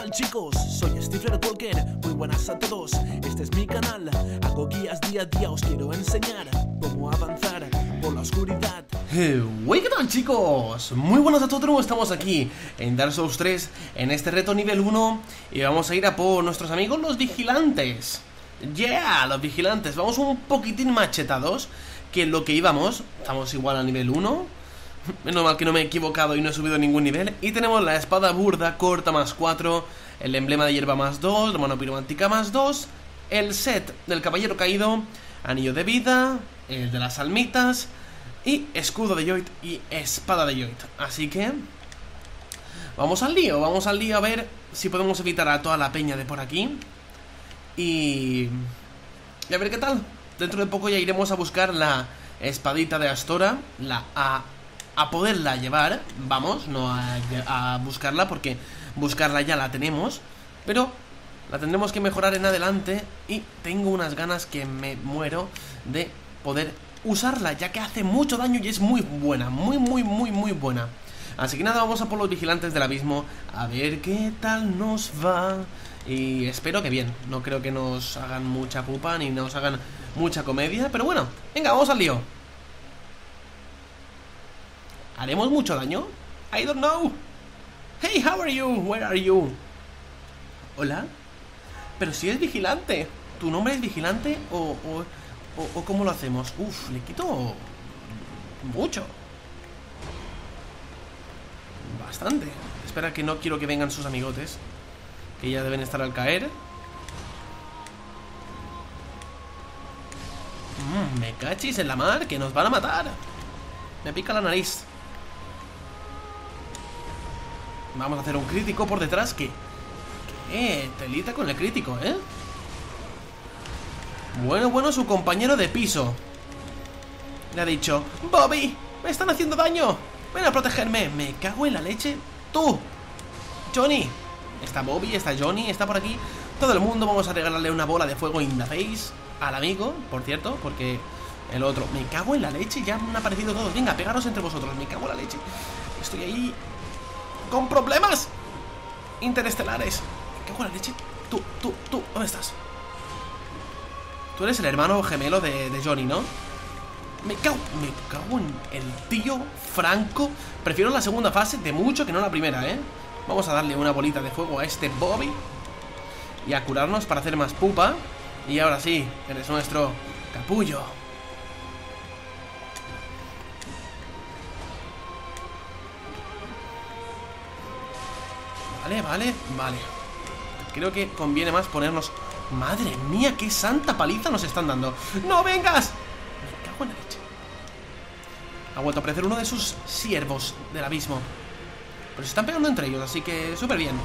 tal, chicos? Soy Stifler Tolkien, muy buenas a todos. Este es mi canal, hago guías día a día. Os quiero enseñar cómo avanzar por la oscuridad. Hey, ¿qué tal, chicos? Muy buenas a todos, estamos aquí en Dark Souls 3, en este reto nivel 1. Y vamos a ir a por nuestros amigos los vigilantes. Yeah, los vigilantes. Vamos un poquitín machetados que lo que íbamos. Estamos igual a nivel 1. Menos mal que no me he equivocado y no he subido ningún nivel. Y tenemos la espada burda corta más 4, el emblema de hierba más 2, la mano piromántica más 2, el set del caballero caído, anillo de vida, el de las almitas y escudo de Yoit y espada de Yoit. Así que vamos al lío a ver si podemos evitar a toda la peña de por aquí. Y a ver qué tal. Dentro de poco ya iremos a buscar la espadita de Astora, a poderla llevar. Vamos, no a buscarla, porque buscarla ya la tenemos, pero la tendremos que mejorar en adelante. Y tengo unas ganas que me muero de poder usarla, ya que hace mucho daño y es muy buena, muy buena. Así que nada, vamos a por los vigilantes del abismo, a ver qué tal nos va. Y espero que bien, no creo que nos hagan mucha pupa ni nos hagan mucha comedia, pero bueno, venga, vamos al lío. ¿Haremos mucho daño? I don't know. Hey, how are you? Where are you? ¿Hola? Pero si es vigilante. ¿Tu nombre es vigilante? ¿O cómo lo hacemos? Uf, le quito mucho. Bastante. Espera, que no quiero que vengan sus amigotes, que ya deben estar al caer. Me cachis en la mar, que nos van a matar. Me pica la nariz. Vamos a hacer un crítico por detrás. Que telita con el crítico, ¿eh? Bueno, su compañero de piso le ha dicho: Bobby, me están haciendo daño, ven a protegerme. Me cago en la leche. Tú, Johnny. Está Bobby, está Johnny, está por aquí todo el mundo. Vamos a regalarle una bola de fuego in the face al amigo, por cierto, porque el otro... Me cago en la leche, ya me han aparecido todos. Venga, pegaros entre vosotros, me cago en la leche. Estoy ahí con problemas interestelares. Me cago en la leche. Tú, ¿dónde estás? Tú eres el hermano gemelo de Johnny, ¿no? Me cago en el tío Franco. Prefiero la segunda fase de mucho que no la primera, ¿eh? Vamos a darle una bolita de fuego a este Bobby y a curarnos para hacer más pupa. Y ahora sí, eres nuestro capullo. Vale. Creo que conviene más ponernos... Madre mía, qué santa paliza nos están dando. ¡No vengas! Me cago en la leche. Ha vuelto a aparecer uno de sus siervos del abismo. Pero se están pegando entre ellos, así que súper bien.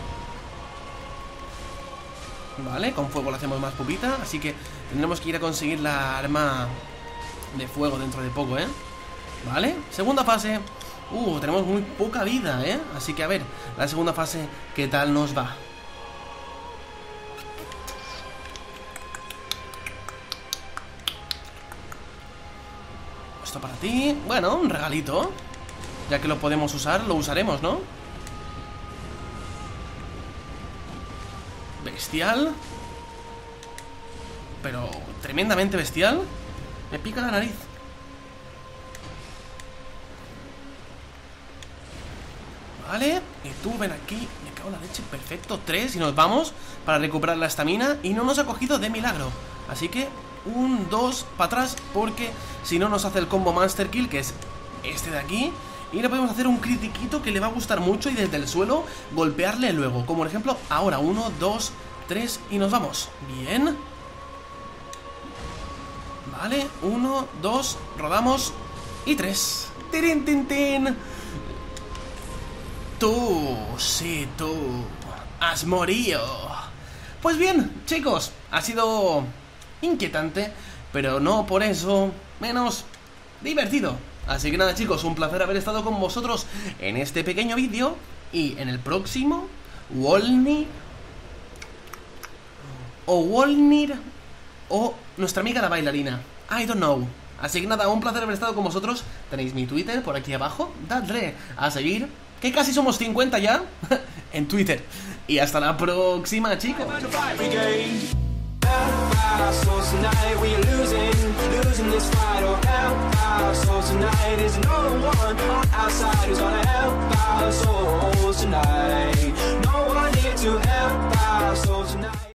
Vale, con fuego le hacemos más pupita. Así que tendremos que ir a conseguir la arma de fuego dentro de poco, ¿eh? Vale, segunda fase. Tenemos muy poca vida, ¿eh? Así que a ver, la segunda fase, ¿qué tal nos va? Esto para ti. Bueno, un regalito. Ya que lo podemos usar, lo usaremos, ¿no? Bestial. Pero tremendamente bestial. Me pica la nariz. Vale, y tú ven aquí. Me cago en la leche, perfecto, 3 y nos vamos para recuperar la estamina. Y no nos ha cogido de milagro. Así que 1, 2, para atrás, porque si no nos hace el combo Master Kill, que es este de aquí. Y le podemos hacer un critiquito que le va a gustar mucho y desde el suelo golpearle luego. Como por ejemplo ahora, 1, 2, 3 y nos vamos. Bien. Vale, 1, 2, rodamos y 3. ¡Tirin, tin, tin! Tú, sí, tú has morido. Pues bien, chicos, ha sido inquietante, pero no por eso menos divertido. Así que nada, chicos, un placer haber estado con vosotros en este pequeño vídeo. Y en el próximo, Wolnir o nuestra amiga la bailarina, I don't know. Así que nada, un placer haber estado con vosotros. Tenéis mi Twitter por aquí abajo, dadle a seguir, que casi somos 50 ya en Twitter. y hasta la próxima, chicos. So tonight we are losing this fight. Oh, so tonight is no one on our side who's gonna